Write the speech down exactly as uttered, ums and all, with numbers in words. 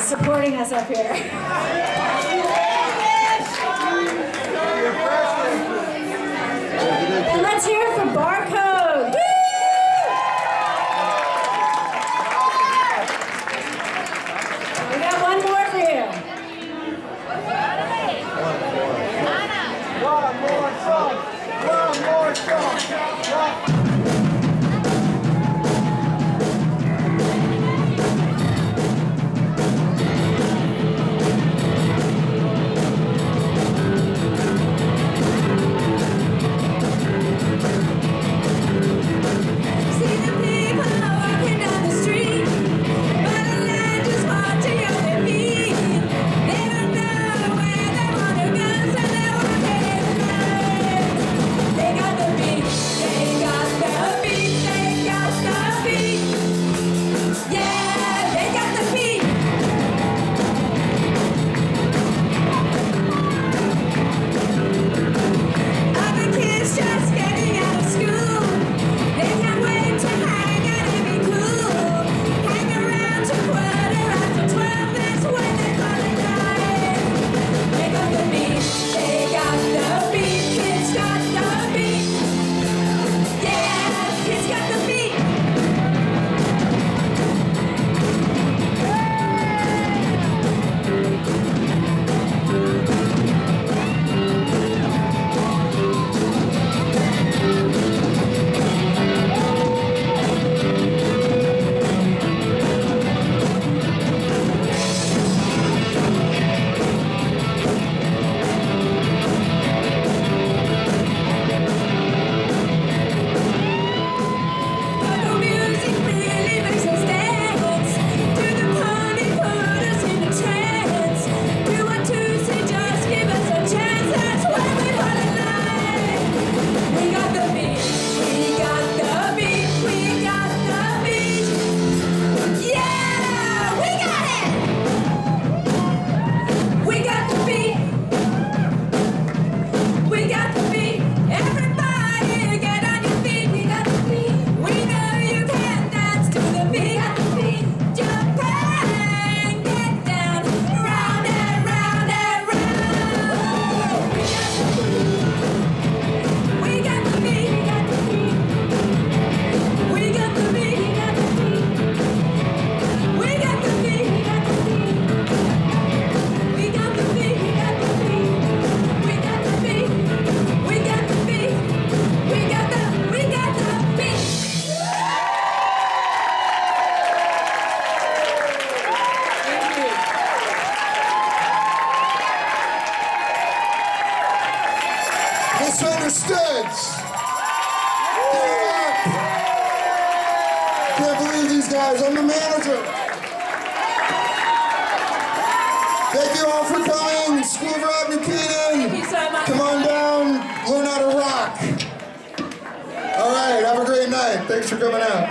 supporting us up here. And let's hear it for Barcode. Woo! We got one more for you. One more song. One more song. Misunderstood. Can't believe these guys. I'm the manager. Thank you all for coming. School of Rock New Canaan. Thank you so much. Come on down. Learn how to rock. All right. Have a great night. Thanks for coming out.